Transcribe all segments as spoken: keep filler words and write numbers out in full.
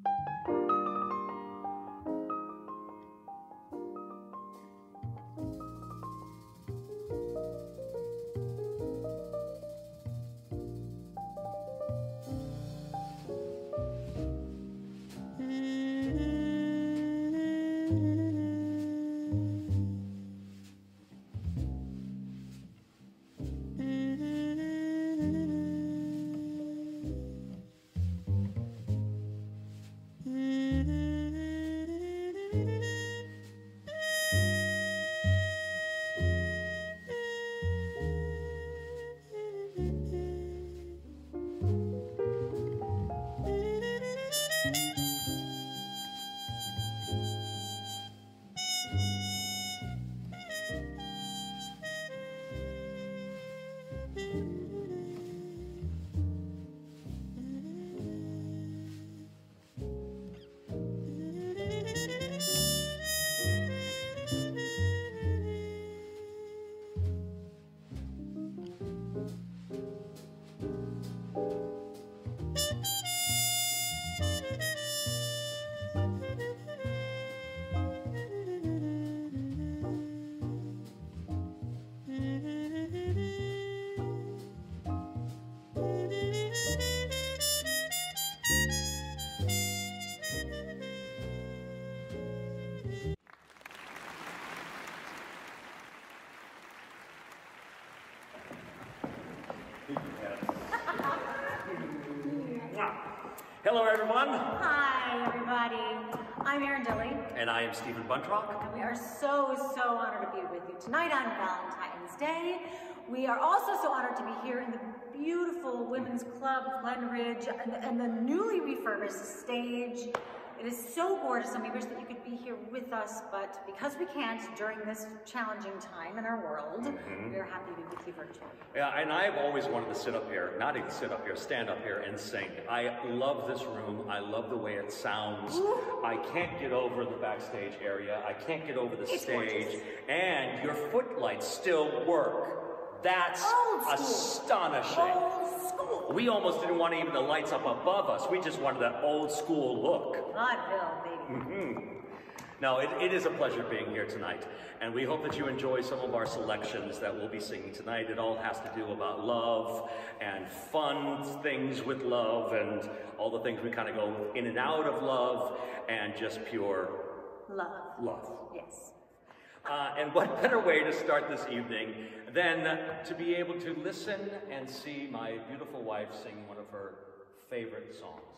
Hello, everyone. Hi, everybody. I'm Erin Dilly. And I am Stephen Buntrock. And we are so, so honored to be with you tonight on Valentine's Day. We are also so honored to be here in the beautiful Women's Club of Glen Ridge and, and the newly refurbished stage. It is so gorgeous, and we wish that you could be here with us, but because we can't during this challenging time in our world, mm-hmm. we are happy to be with you virtually. Yeah, and I've always wanted to sit up here, not even sit up here, stand up here and sing. I love this room. I love the way it sounds. Ooh. I can't get over the backstage area. I can't get over the it's stage. Gorgeous. And your footlights still work. That's astonishing. Old school. We almost didn't want even the lights up above us. We just wanted that old school look. Vaudeville, baby. Mm-hmm. Now, it, it is a pleasure being here tonight, and we hope that you enjoy some of our selections that we'll be singing tonight. It all has to do about love and fun things with love and all the things we kind of go in and out of love and just pure love. Love. Yes. Uh, and what better way to start this evening than to be able to listen and see my beautiful wife sing one of her favorite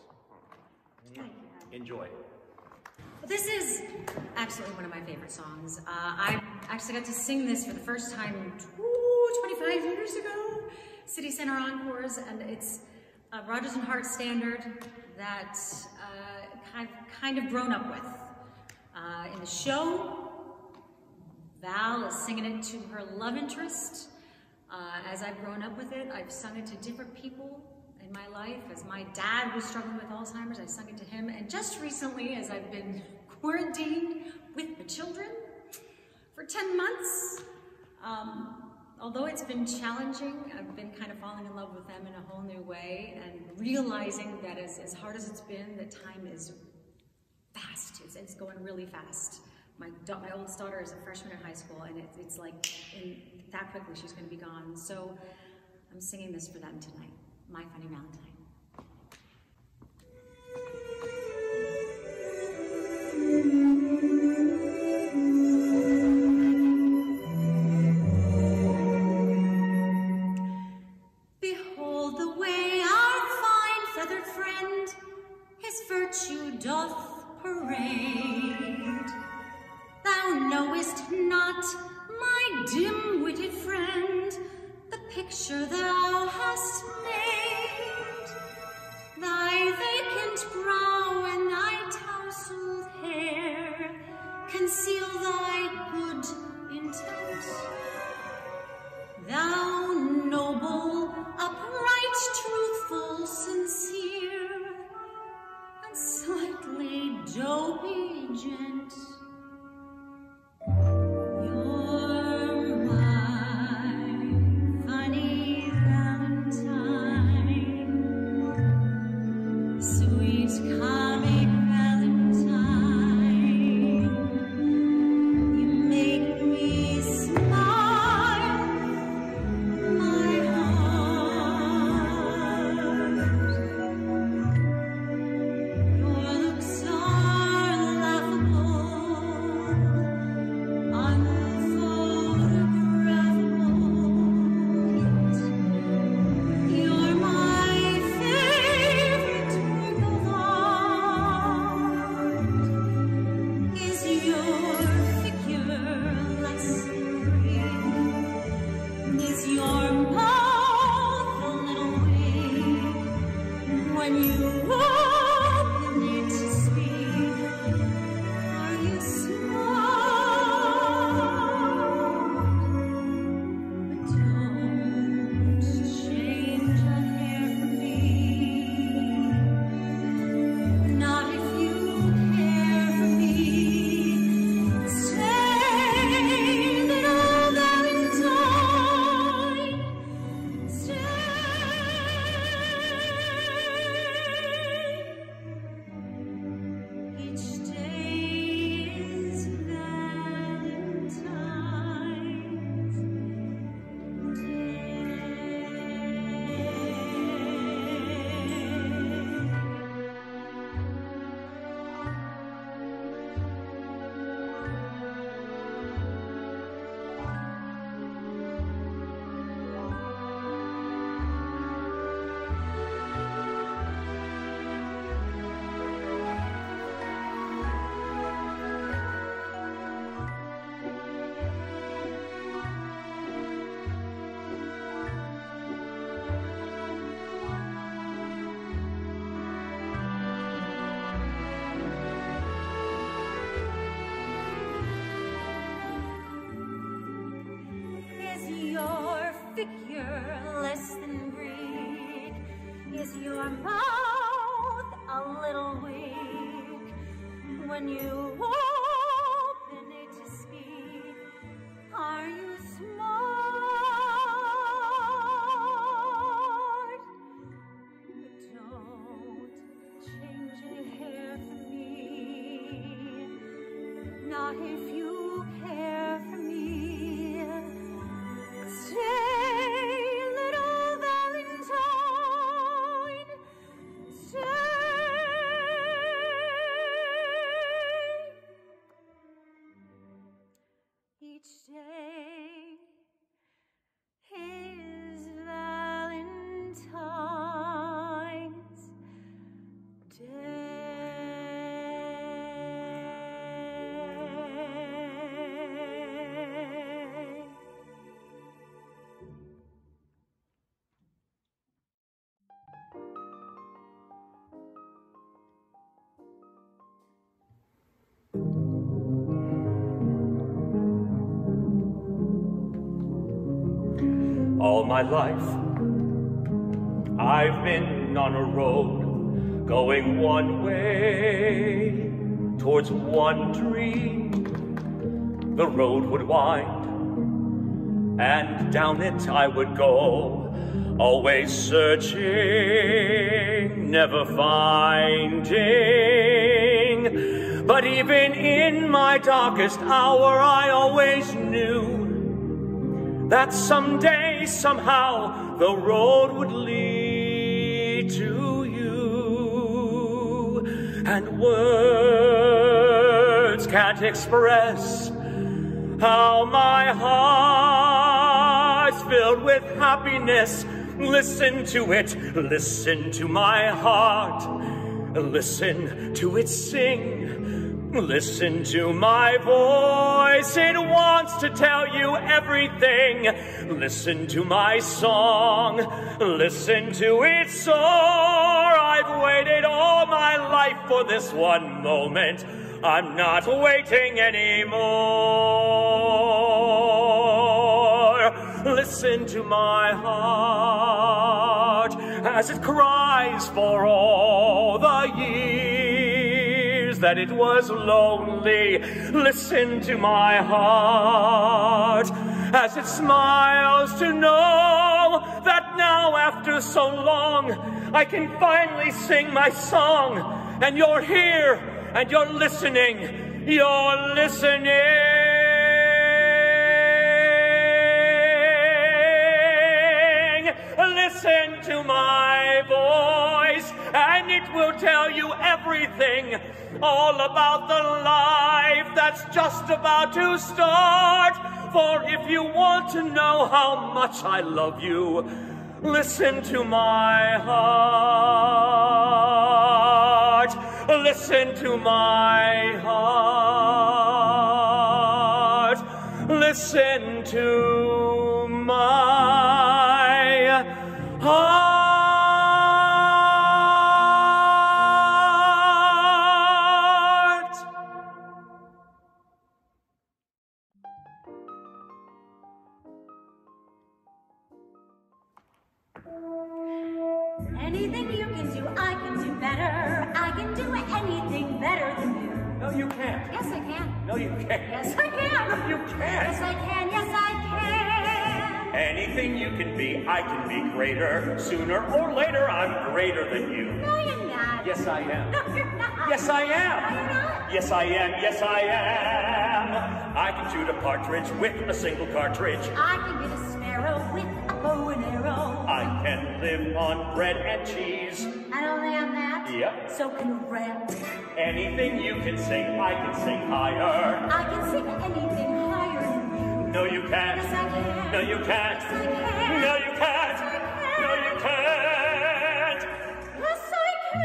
songs. Enjoy. This is absolutely one of my favorite songs. Uh, I actually got to sing this for the first time ooh, twenty-five years ago, City Center Encores, and it's a Rodgers and Hart standard that uh, I've kind of grown up with. Uh, in the show, Val is singing it to her love interest. Uh, as I've grown up with it, I've sung it to different people in my life. As my dad was struggling with Alzheimer's, I sung it to him. And just recently, as I've been quarantined with the children for ten months, um, although it's been challenging, I've been kind of falling in love with them in a whole new way and realizing that as, as hard as it's been, that time is fast. It's, it's going really fast. My, my oldest daughter is a freshman in high school, and it, it's like in, that quickly she's going to be gone. So I'm singing this for them tonight. My Funny Valentine. Behold the way our fine feathered friend his virtue doth parade. Thou knowest not, my dim-witted friend, the picture thou hast made. Thy vacant brow and thy tousled hair conceal thy good intent. Thou noble, upright, truthful, sincere, and slightly dopey gent. Sweet comic your mouth a little weak when you open it to speak? Are you smart? But don't change your hair for me, not if you care for me. Stay, little Valentine, stay. Each day is Valentine's Day. All my life, I've been on a road, going one way, towards one dream. The road would wind, and down it I would go, always searching, never finding. But even in my darkest hour, I always knew that someday, somehow, the road would lead to you. And words can't express how my heart's filled with happiness. Listen to it, listen to my heart, listen to it sing. Listen to my voice, it wants to tell you everything. Listen to my song, listen to it soar. I've waited all my life for this one moment. I'm not waiting anymore. Listen to my heart as it cries for all the years that it was lonely. Listen to my heart as it smiles to know that now, after so long, I can finally sing my song. And you're here, and you're listening, you're listening. Listen to my voice, and it will tell you everything, all about the life that's just about to start. For if you want to know how much I love you, listen to my heart. Listen to my heart. Listen to my heart. Anything you can do, I can do better. I can do anything better than you. No, you can't. Yes, I can. No, you can't. Yes, I can. No, you can't. Yes, I can. Yes, I can. Anything you can be, I can be greater. Sooner or later, I'm greater than you. No, you're not. Yes, I am. No, you're not. Yes, I am. No, you're not. Yes, I am. Yes, I am. I can shoot a partridge with a single cartridge. I can get a sparrow with a bow and arrow. I can live on bread and cheese. And only on that? Yep. So can a rat. Anything you can sing, I can sing higher. I can sing anything higher than you. No, you can't. Yes, I can. No, you can't. Yes, I can. No, you can't. Yes, I can. No, you can't. Yes, I can.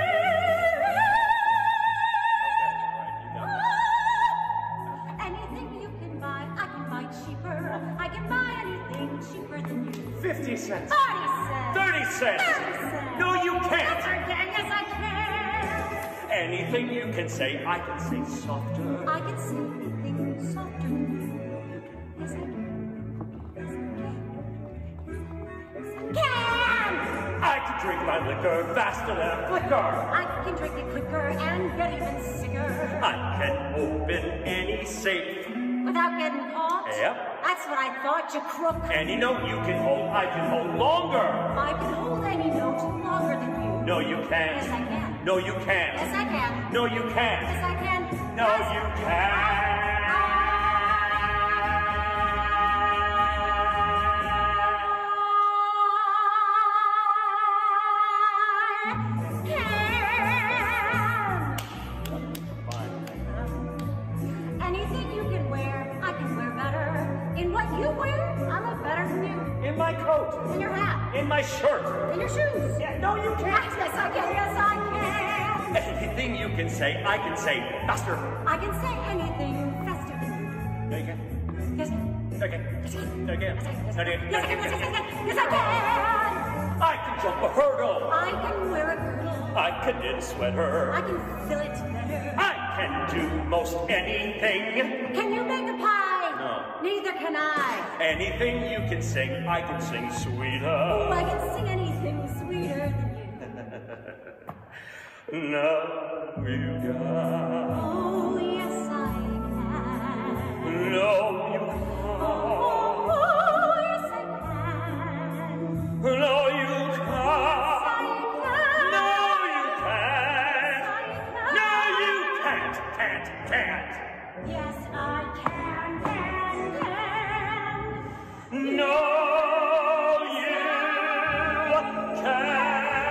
Anything you can buy, I can buy cheaper. I can buy anything cheaper than you. Fifty cents. Forty cents. Thirty cents. Thirty cents. No, you Yes, can't. I can. Yes, I can. Anything you can say, I can say softer. I can say anything softer than you. Yes, I can. Yes, I can. Yes, I can. I can drink my liquor faster than a flicker. I can drink it quicker and get even sicker. I can open any safe Without getting caught? Yep. That's what I thought, you crook. Any note you can hold, I can hold longer. I can hold any note longer than you. No, you can't. Yes, I can. No, you can't. Yes, I can. No, you can't. Yes, I can. No, yes. you can't. In my coat. In your hat. In my shirt. In your shoes. Yeah, no, you can't. Yes, yes, I can. Yes, I can. Anything you can say, I can say faster. I can say anything faster. No, you can't. Yes. Okay. No, you can't. Yes, No, I you can. can't. Yes, I can. Yes, I can. Yes, I can. I can jump a hurdle. I can wear a girdle. I can knit a sweater. I can fill it better. I can do most anything. Can you make a pie? No. Neither can I. Anything you can sing, I can sing sweeter. Oh, I can sing anything sweeter than you. No, you can't. Oh, yes, I can. No, you can't. Oh, oh, yes, I can. No, you can't. Yes, I can. No, you can't. Yes, I can. No, you can't, can't, can't. Yes, I can, can, can. No, you can't.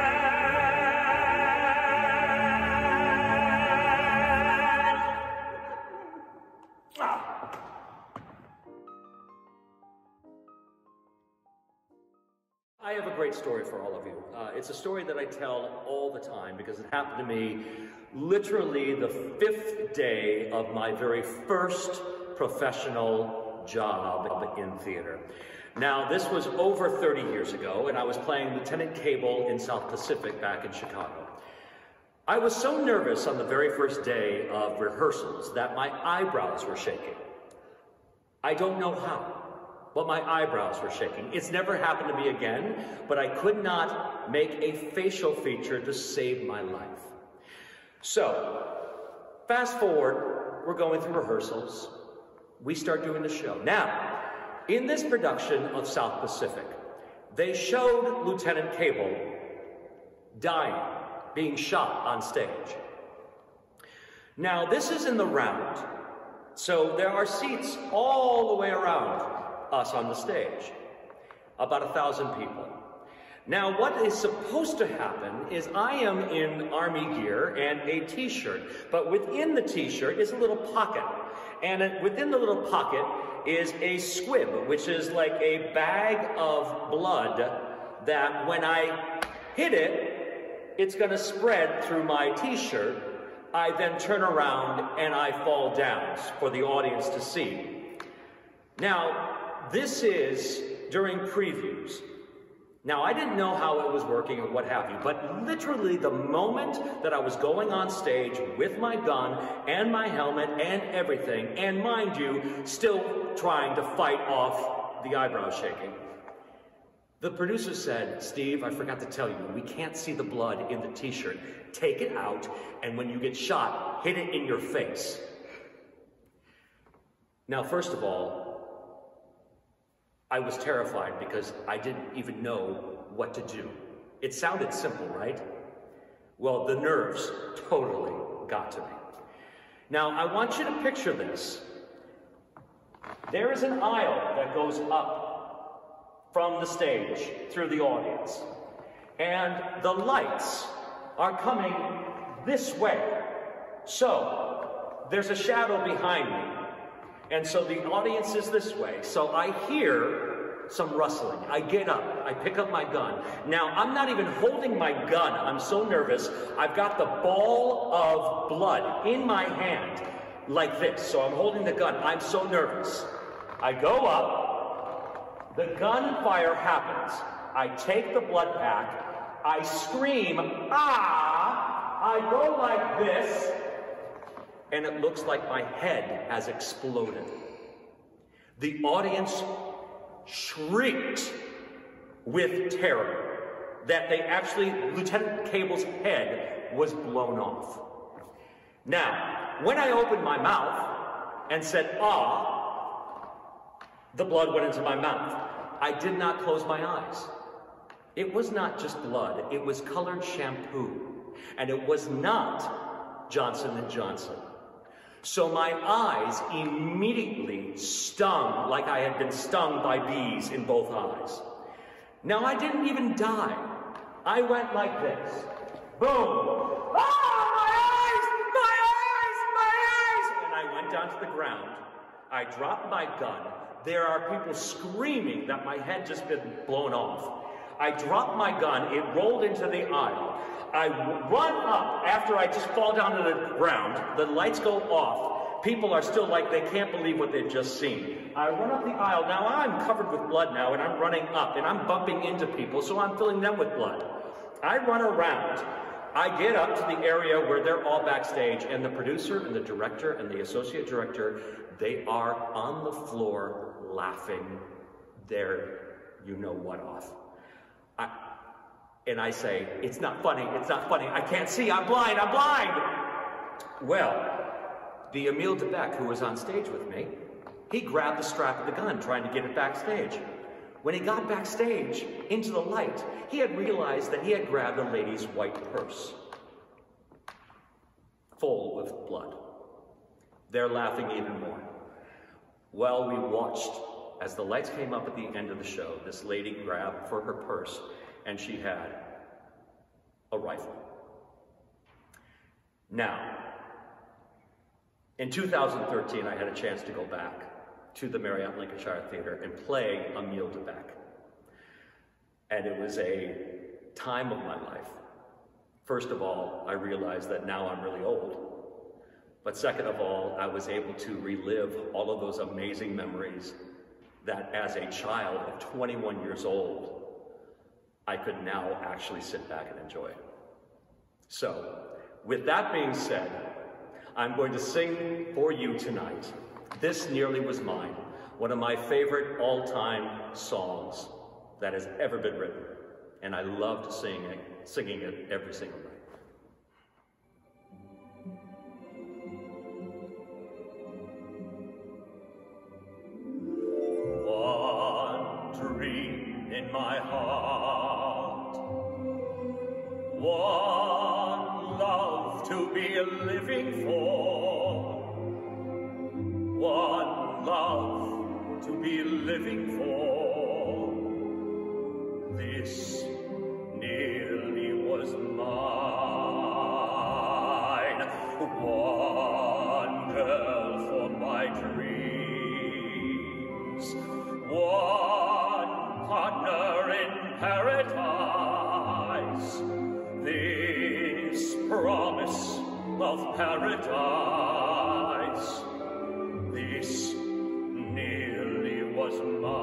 Ah. I have a great story for all of you. Uh, it's a story that I tell all the time because it happened to me literally the fifth day of my very first professional job in theater. Now, this was over thirty years ago, and I was playing Lieutenant Cable in South Pacific back in Chicago. I was so nervous on the very first day of rehearsals that my eyebrows were shaking. I don't know how, but my eyebrows were shaking. It's never happened to me again, but I could not make a facial feature to save my life. So, fast forward, we're going through rehearsals. We start doing the show. Now, in this production of South Pacific, they showed Lieutenant Cable dying, being shot on stage. Now, this is in the round, so there are seats all the way around us on the stage, about a thousand people. Now, what is supposed to happen is I am in Army gear and a t-shirt, but within the t-shirt is a little pocket. And within the little pocket is a squib, which is like a bag of blood that when I hit it, it's gonna spread through my t-shirt. I then turn around and I fall down for the audience to see. Now, this is during previews. Now, I didn't know how it was working or what have you, but literally the moment that I was going on stage with my gun and my helmet and everything, and mind you, still trying to fight off the eyebrow shaking, the producer said, "Steve, I forgot to tell you, we can't see the blood in the t-shirt. Take it out, and when you get shot, hit it in your face." Now, first of all, I was terrified because I didn't even know what to do. It sounded simple, right? Well, the nerves totally got to me. Now, I want you to picture this. There is an aisle that goes up from the stage through the audience, and the lights are coming this way. So, there's a shadow behind me. And so the audience is this way. So I hear some rustling. I get up. I pick up my gun. Now, I'm not even holding my gun. I'm so nervous. I've got the ball of blood in my hand like this. So I'm holding the gun. I'm so nervous. I go up. The gunfire happens. I take the blood pack. I scream, "Ah!" I go like this. And it looks like my head has exploded. The audience shrieked with terror. that they actually, Lieutenant Cable's head was blown off. Now, when I opened my mouth and said, ah, the blood went into my mouth. I did not close my eyes. It was not just blood, it was colored shampoo. And it was not Johnson and Johnson. So my eyes immediately stung like I had been stung by bees in both eyes. Now I didn't even die. I went like this. Boom! Ah, my eyes! My eyes! My eyes! And I went down to the ground. I dropped my gun. There are people screaming that my head just been blown off. I dropped my gun. It rolled into the aisle. I run up after I just fall down to the ground. The lights go off. People are still like, they can't believe what they've just seen. I run up the aisle. Now I'm covered with blood now, and I'm running up, and I'm bumping into people, so I'm filling them with blood. I run around. I get up to the area where they're all backstage, and the producer and the director and the associate director, they are on the floor laughing their you-know-what off. I, and I say, it's not funny, it's not funny, I can't see, I'm blind, I'm blind! Well, the Emile DeBeck, who was on stage with me, he grabbed the strap of the gun, trying to get it backstage. When he got backstage, into the light, he had realized that he had grabbed a lady's white purse, full with blood. They're laughing even more. Well, we watched as the lights came up at the end of the show. This lady grabbed for her purse, and she had a rifle. Now, in two thousand thirteen, I had a chance to go back to the Marriott Lincolnshire Theater and play Emile DeBeck. And it was a time of my life. First of all, I realized that now I'm really old. But second of all, I was able to relive all of those amazing memories that as a child of twenty-one years old, I could now actually sit back and enjoy. So, with that being said, I'm going to sing for you tonight, This Nearly Was Mine, one of my favorite all-time songs that has ever been written. And I loved singing it, singing it every single night. In my heart, one love to be living for, one love to be living for, this nearly was mine, one girl for my dreams, one partner in paradise, this promise of paradise, this nearly was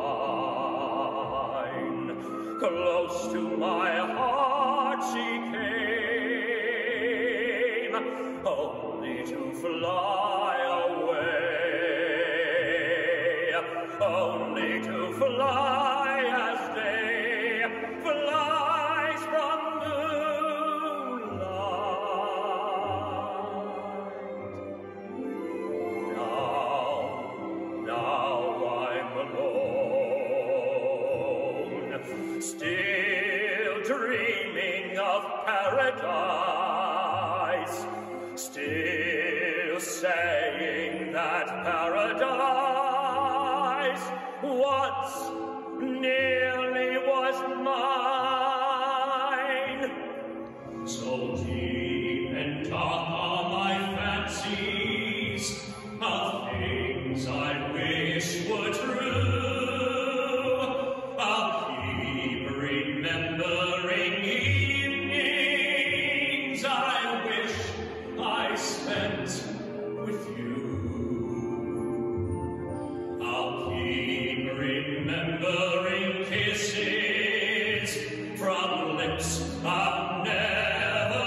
mine. Close to my heart she came, only to fly away, only to fly. Paradise, still saying that paradise once nearly was mine. So deep and dark are my fancies of things I wish were true. I'll keep remembering with you. I'll keep remembering kisses from lips I've never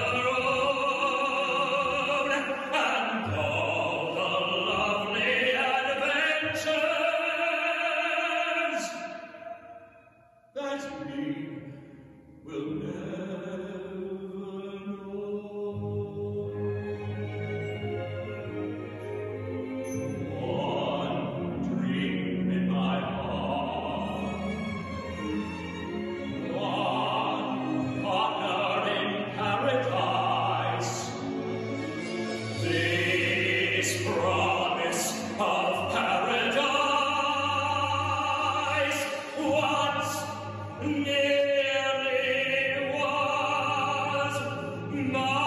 known, and all the lovely adventures that we will never This promise of paradise once nearly was mine.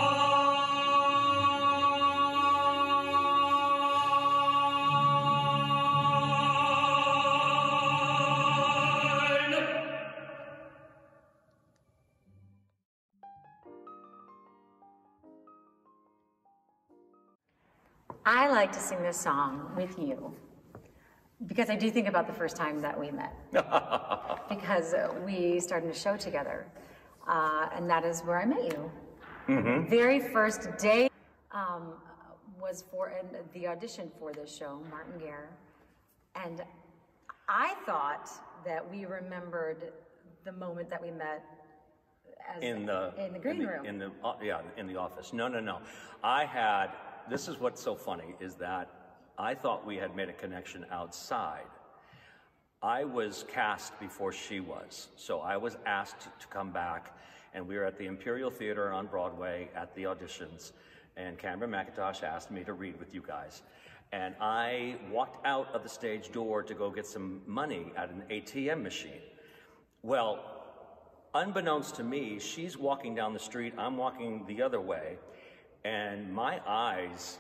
I like to sing this song with you because I do think about the first time that we met. Because we started a show together, uh, and that is where I met you. Mm-hmm. Very first day um, was for uh, the audition for this show, Martin Gare, and I thought that we remembered the moment that we met as in the in the green in the, room. In the uh, yeah, in the office. No, no, no. I had. This is what's so funny is that I thought we had made a connection outside. I was cast before she was, so I was asked to come back, and we were at the Imperial Theater on Broadway at the auditions, and Cameron McIntosh asked me to read with you guys. And I walked out of the stage door to go get some money at an A T M machine. Well, unbeknownst to me, she's walking down the street, I'm walking the other way, and my eyes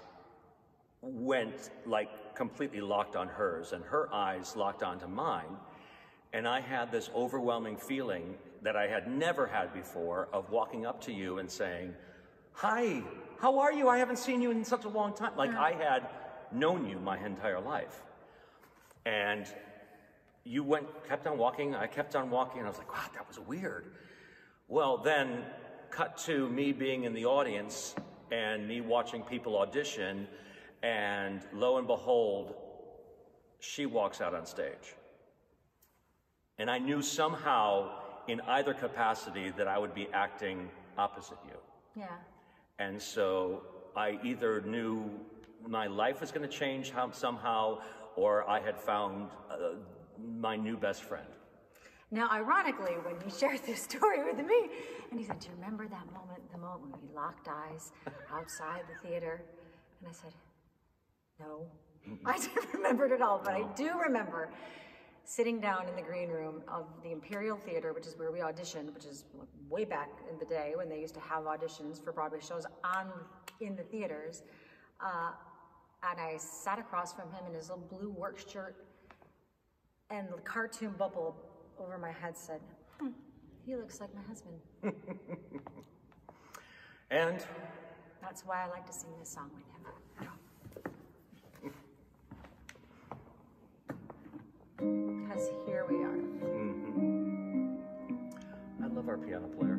went like completely locked on hers, and her eyes locked onto mine. And I had this overwhelming feeling that I had never had before of walking up to you and saying, "Hi, how are you? I haven't seen you in such a long time." Like I had known you my entire life. And you went, kept on walking, I kept on walking, and I was like, wow, that was weird. Well, then cut to me being in the audience and me watching people audition, and lo and behold, she walks out on stage. And I knew somehow, in either capacity, that I would be acting opposite you. Yeah. And so I either knew my life was going to change somehow, or I had found uh, my new best friend. Now, ironically, when he shared this story with me, and he said, "Do you remember that moment, the moment when we locked eyes outside the theater?" And I said, "No, I didn't remember it at all, but I do remember sitting down in the green room of the Imperial Theater, which is where we auditioned, which is way back in the day when they used to have auditions for Broadway shows on in the theaters. Uh, and I sat across from him in his little blue work shirt, and the cartoon bubble over my head said, hmm, he looks like my husband." And that's why I like to sing this song with him. Because here we are. Mm-hmm. I love our piano player.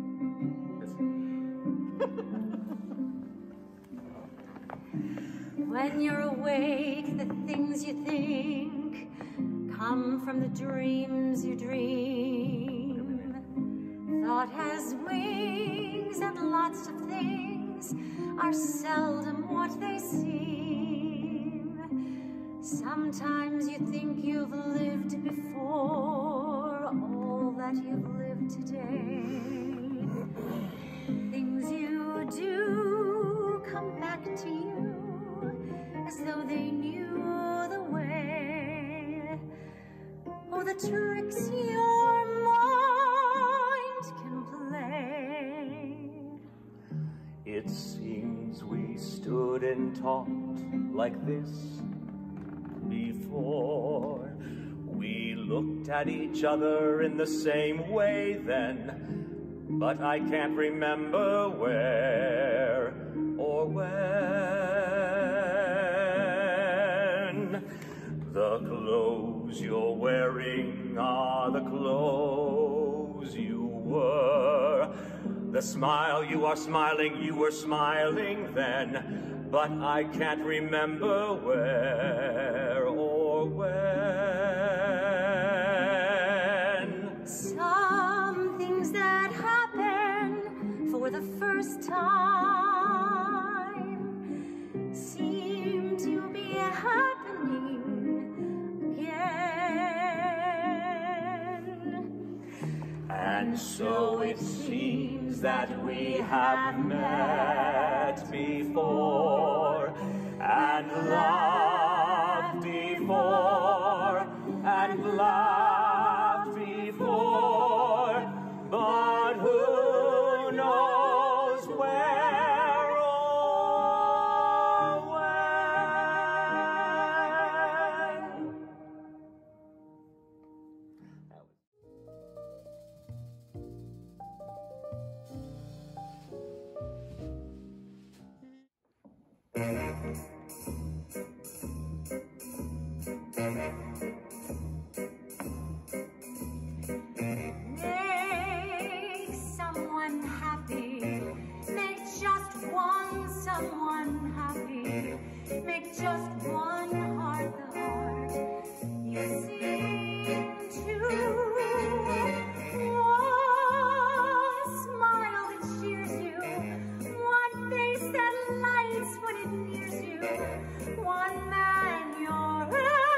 When you're awake, the things you think come from the dreams you dream. Thought has wings, and lots of things are seldom what they seem. Sometimes you think you've lived before all that you've lived today. Things you do come back to you as though they knew the way. Oh, the tricks your mind can play. It seems we stood and talked like this before. We looked at each other in the same way then, but I can't remember where or when. The clothes you're wearing are the clothes you were. The smile you are smiling, you were smiling then, but I can't remember where or when. Some things that happen for the first time seem to be happening again. And so it seems that we have met before. and loved before, and laughed before, but who knows where or when? Make someone happy. Make just one someone happy. Make just one heart the heart you sing to. One smile that cheers you. One face that lights when it nears you. One man you're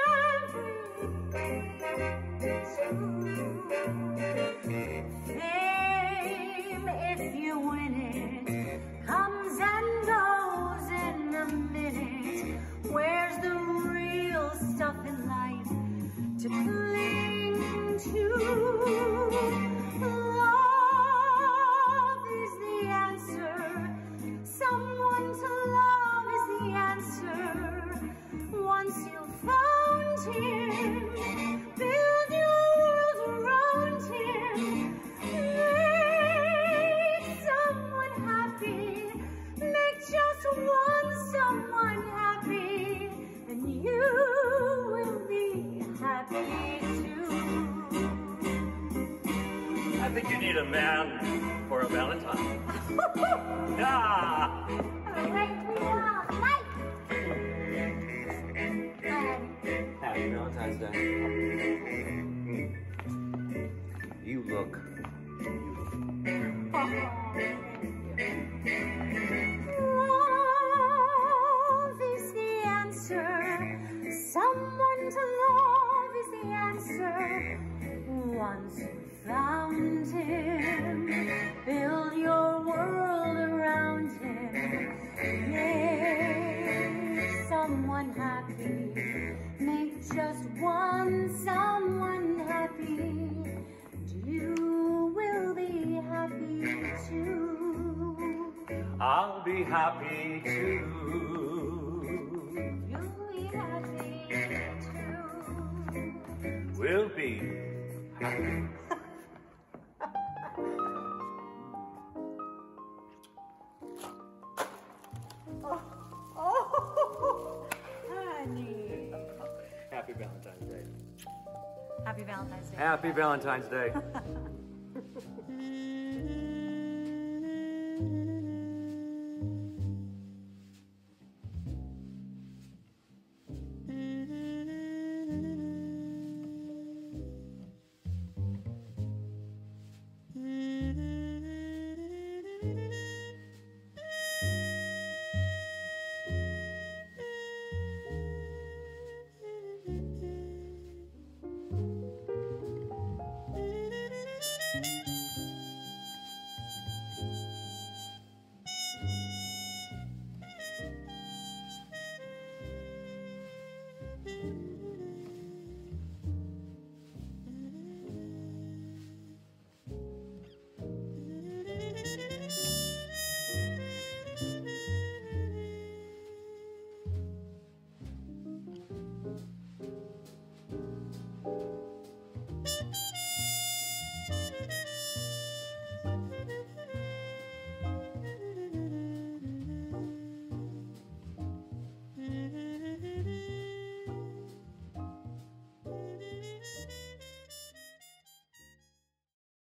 everything to. Fame, if you win it, comes and goes in a minute. Where's the real stuff in life to cling to? Love is the answer. Someone to love is the answer. Once you've found him, build your world around him. Make someone happy. Make just one someone happy, and you will be happy too. I think you need a man for a Valentine. Yeah. Happy Valentine's Day. You look Love is the answer. Someone to love is the answer. Once you found him, build your world around him. Make someone happy. Make just one someone happy. You will be happy too. I'll be happy too. You'll be happy too. We'll be happy. Oh, oh, honey. Happy Valentine's Day. Happy Valentine's Day. Happy Valentine's Day.